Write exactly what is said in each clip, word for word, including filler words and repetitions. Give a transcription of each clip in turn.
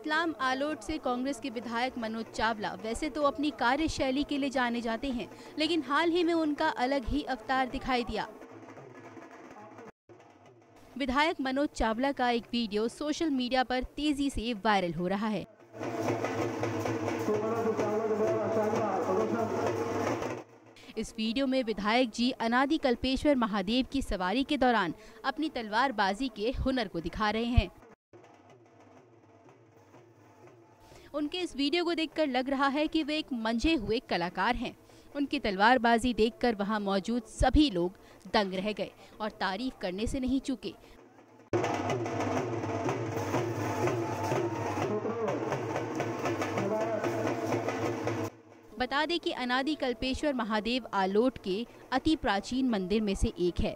रतलाम आलोट से कांग्रेस के विधायक मनोज चावला वैसे तो अपनी कार्यशैली के लिए जाने जाते हैं, लेकिन हाल ही में उनका अलग ही अवतार दिखाई दिया। विधायक मनोज चावला का एक वीडियो सोशल मीडिया पर तेजी से वायरल हो रहा है। इस वीडियो में विधायक जी अनादि कल्पेश्वर महादेव की सवारी के दौरान अपनी तलवारबाजी के हुनर को दिखा रहे हैं। उनके इस वीडियो को देखकर लग रहा है कि वे एक मंझे हुए कलाकार हैं। उनकी तलवारबाजी देखकर वहां मौजूद सभी लोग दंग रह गए और तारीफ करने से नहीं चूके। बता दें कि अनादि कल्पेश्वर महादेव आलोट के अति प्राचीन मंदिर में से एक है।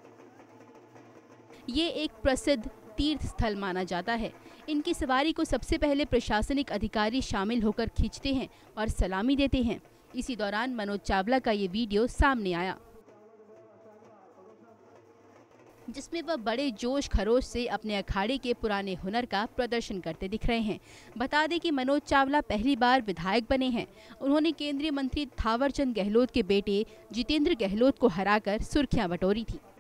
ये एक प्रसिद्ध तीर्थ स्थल माना जाता है। इनकी सवारी को सबसे पहले प्रशासनिक अधिकारी शामिल होकर खींचते हैं और सलामी देते हैं। इसी दौरान मनोज चावला का ये वीडियो सामने आया, जिसमें वह बड़े जोश खरोश से अपने अखाड़े के पुराने हुनर का प्रदर्शन करते दिख रहे हैं। बता दें कि मनोज चावला पहली बार विधायक बने हैं। उन्होंने केंद्रीय मंत्री थावरचंद गहलोत के बेटे जितेंद्र गहलोत को हराकर सुर्खियां बटोरी थी।